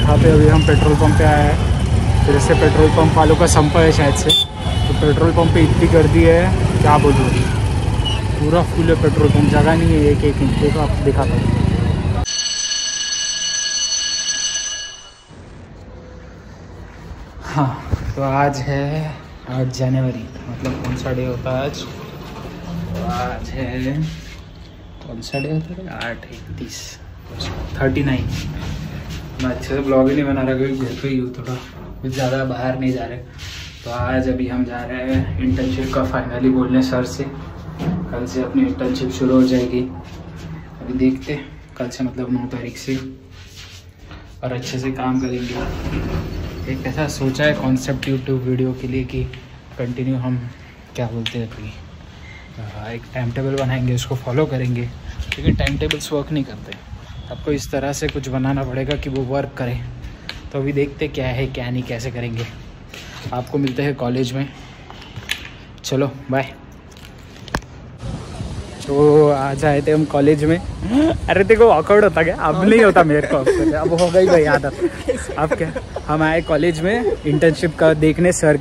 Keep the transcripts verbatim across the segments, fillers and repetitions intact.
यहाँ पे अभी हम पेट्रोल पंप पे आए हैं। फिर से पेट्रोल पंप वालों का संप है शायद से, तो पेट्रोल पंप पे इतनी गर्दी है क्या बोलूँ, पूरा फुल है पेट्रोल पंप, जगह नहीं है एक एक इंच। देखो आप दिखाता हूँ। हाँ तो आज है आठ जनवरी, मतलब कौन सा डे होता है आज? तो आज है कौन सा डे होता है? आठ इकतीस थर्टी नाइन। मैं अच्छे से ब्लॉग ही नहीं बना रहा क्योंकि घर पे ही हूँ, थोड़ा कुछ ज़्यादा बाहर नहीं जा रहे। तो आज अभी हम जा रहे हैं इंटर्नशिप का फाइनली बोलने सर से। कल से अपनी इंटर्नशिप शुरू हो जाएगी। अभी देखते कल से मतलब नौ तारीख से, और अच्छे से काम करेंगे। एक ऐसा सोचा है कॉन्सेप्ट यूट्यूब वीडियो के लिए कि कंटिन्यू हम क्या बोलते हैं कि एक टाइम टेबल बनाएंगे, उसको फॉलो करेंगे। लेकिन टाइम टेबल्स वर्क नहीं करते, आपको इस तरह से कुछ बनाना पड़ेगा कि वो वर्क करे। तो अभी देखते क्या है क्या नहीं, कैसे करेंगे। आपको मिलते हैं कॉलेज में, चलो बाय। तो आज आए थे हम कॉलेज में। अरे देखो ऑकवर्ड होता क्या? अब नहीं होता मेरे को, अब हो गई भाई आदत। अब क्या, हम आए कॉलेज में इंटर्नशिप का देखने सर।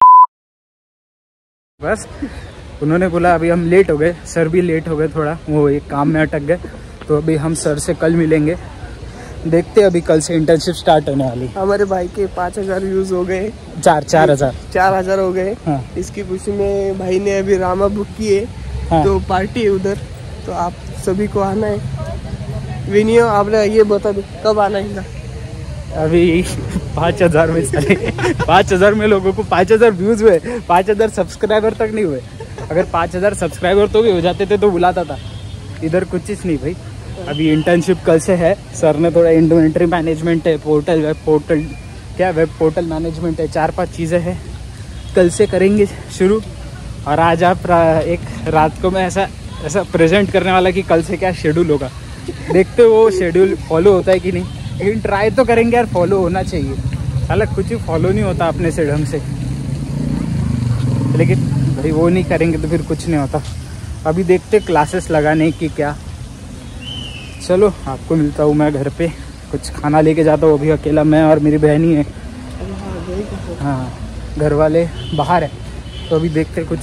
बस उन्होंने बोला अभी हम लेट हो गए, सर भी लेट हो गए थोड़ा, वो एक काम में अटक गए। तो अभी हम सर से कल मिलेंगे। देखते अभी कल से इंटर्नशिप स्टार्ट होने वाली। हमारे भाई के पाँच हजार व्यूज हो गए, चार चार हजार चार हजार हो गए। हाँ। इसकी खुशी में भाई ने अभी रामा बुक किए। हाँ। तो पार्टी है उधर, तो आप सभी को आना है। विनियो आपने ये बता दो कब आना है? अभी पाँच हजार में पाँच हजार में लोगों को पाँच हजार व्यूज हुए, पाँच हजार सब्सक्राइबर तक नहीं हुए। अगर पाँच हजार सब्सक्राइबर तो भी हो जाते थे तो बुलाता था। इधर कुछ चीज़ नहीं भाई। अभी इंटर्नशिप कल से है। सर ने थोड़ा इन्वेंटरी मैनेजमेंट है, पोर्टल वेब पोर्टल क्या वेब पोर्टल मैनेजमेंट है, चार पांच चीज़ें हैं, कल से करेंगे शुरू। और आज आप रा, एक रात को मैं ऐसा ऐसा प्रेजेंट करने वाला कि कल से क्या शेड्यूल होगा। देखते वो शेड्यूल फॉलो होता है कि नहीं, लेकिन ट्राई तो करेंगे यार, फॉलो होना चाहिए। हालांकि कुछ ही फॉलो नहीं होता अपने से ढंग से, लेकिन भाई वो नहीं करेंगे तो फिर कुछ नहीं होता। अभी देखते क्लासेस लगाने की क्या। चलो आपको मिलता हूँ मैं घर पे, कुछ खाना लेके जाता हूँ। अभी अकेला मैं और मेरी बहन ही है। हाँ घर वाले बाहर है, तो अभी देखते कुछ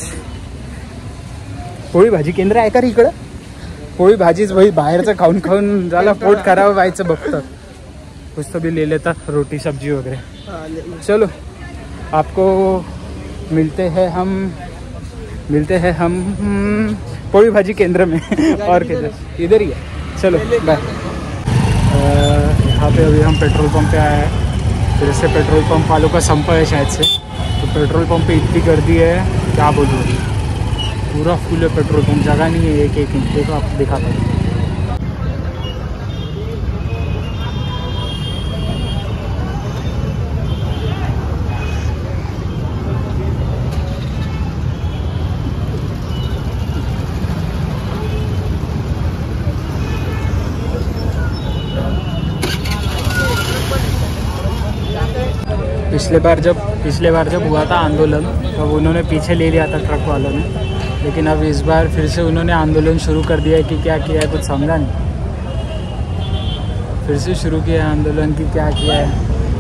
पोळी भाजी केंद्र आहे का रे इकडं? पोळी भाजीच भाई बाहेरचं खाऊन खाऊन झाला पोट खराब व्हायचं बघतं। कुछ तो भी ले लेता, रोटी सब्जी वगैरह। चलो आपको मिलते हैं हम मिलते हैं हम पोळी भाजी केंद्र में और किधर? इधर ही है। चलो बाय। यहाँ पे अभी हम पेट्रोल पंप पे आए हैं। फिर से पेट्रोल पंप वालों का संप है शायद से, तो पेट्रोल पंप पे इतनी गर्दी है क्या बोलूँ, पूरा फुल है पेट्रोल पंप, जगह नहीं है एक एक इंच। देखो आप दिखाता हूँ। पिछले बार जब पिछले बार जब हुआ था आंदोलन, तब उन्होंने पीछे ले लिया था ट्रक वालों ने। लेकिन अब इस बार फिर से उन्होंने आंदोलन शुरू कर दिया है कि क्या किया है कुछ समझा नहीं। फिर से शुरू किया है आंदोलन की क्या किया है,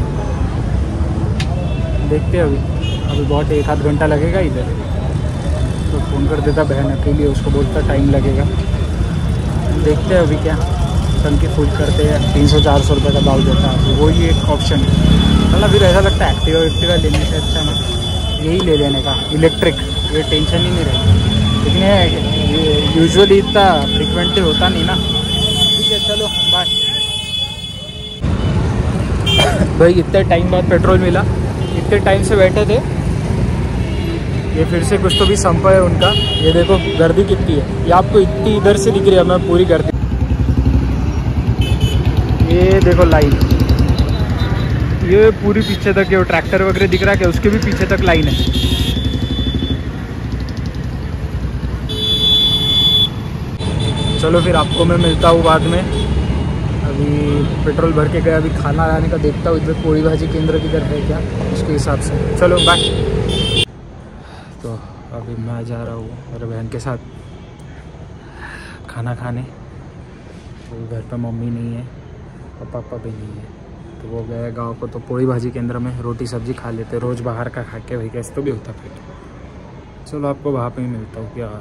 देखते अभी अभी बहुत एक आध घंटा लगेगा इधर। तो फ़ोन कर देता बहन अकेली, उसको बोलता टाइम लगेगा। देखते अभी क्या टंकी फुल करते हैं, तीन सौ चार सौ रुपये का दाव देता है, वही एक ऑप्शन है। मतलब फिर ऐसा लगता है एक्टिवा एक्टिवा लेने से अच्छा ना यही ले लेने का, इलेक्ट्रिक, ये टेंशन ही नहीं रहती। लेकिन ये यूजुअली इतना फ्रिक्वेंटली होता नहीं ना। ठीक है चलो बाय। भाई इतने टाइम बाद पेट्रोल मिला, इतने टाइम से बैठे थे। ये फिर से कुछ तो भी संप है उनका। ये देखो गर्दी कितनी है, ये आपको इतनी इधर से दिख रही है, मैं पूरी गर्दी। ये देखो लाइन, ये पूरी पीछे तक ये ट्रैक्टर वगैरह दिख रहा है, उसके भी पीछे तक लाइन है। चलो फिर आपको मैं मिलता हूँ बाद में। अभी पेट्रोल भर के गया, अभी खाना लाने का देखता हूँ इधर पोड़ी भाजी केंद्र किधर है क्या, उसके हिसाब से। चलो बाय। तो अभी मैं जा रहा हूँ मेरे बहन के साथ खाना खाने। तो घर पर मम्मी नहीं है और पापा भी नहीं है, तो वो गया गाँव को, तो पोड़ी भाजी केंद्र में रोटी सब्जी खा लेते, रोज़ बाहर का खा के भाई कैसे तो भी होता फिर। चलो आपको वहाँ पे ही मिलता हूँ क्या।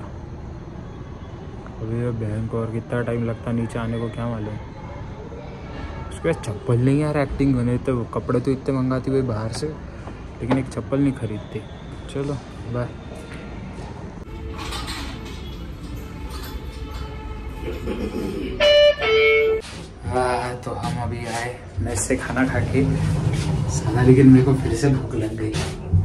अभी बहन को और कितना टाइम लगता नीचे आने को क्या मालूम। उसके बाद चप्पल नहीं यार, एक्टिंग बने तो वो कपड़े तो इतने मंगाती हुई बाहर से, लेकिन एक चप्पल नहीं खरीदती। चलो बाय। हाँ तो हम अभी आए मेस से खाना खा के साला, लेकिन मेरे को फिर से भूख लग गई।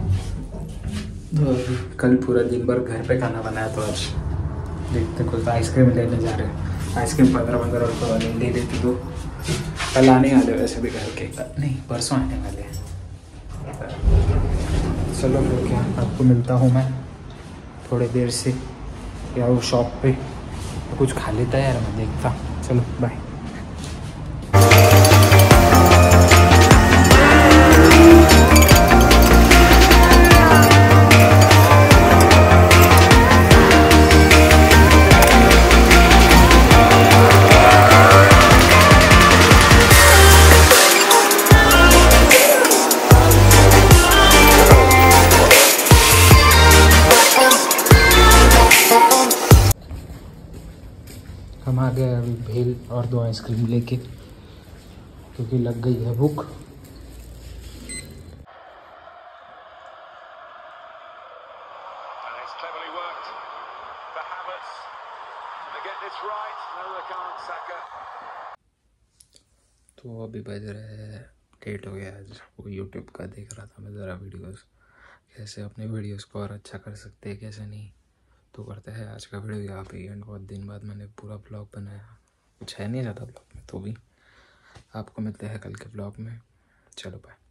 तो कल पूरा दिन भर घर पे खाना बनाया, तो आज देखते कुछ आइसक्रीम लेने जा रहे हैं। आइसक्रीम पंद्रह पंद्रह रुपये वाले ले लेती, तो कल आने वाले वैसे भी घर के, नहीं परसों आने वाले। चलो फिर क्या, आपको मिलता हूँ मैं थोड़ी देर से, या वो शॉप पे तो कुछ खा लेता है यार, मैं देखता। चलो बाय। हम आ गए अभी भेल और दो आइसक्रीम लेके, क्योंकि लग गई है भूख। तो अभी बज रहे हैं, लेट हो गया आज। वो यूट्यूब का देख रहा था मैं ज़रा वीडियोस, कैसे अपने वीडियोस को और अच्छा कर सकते हैं कैसे नहीं। तो करते हैं आज का वीडियो यहाँ पे एंड। बहुत दिन बाद मैंने पूरा ब्लॉग बनाया, कुछ है नहीं ज़्यादा ब्लॉग में, तो भी आपको मिलते हैं कल के ब्लॉग में। चलो बाय।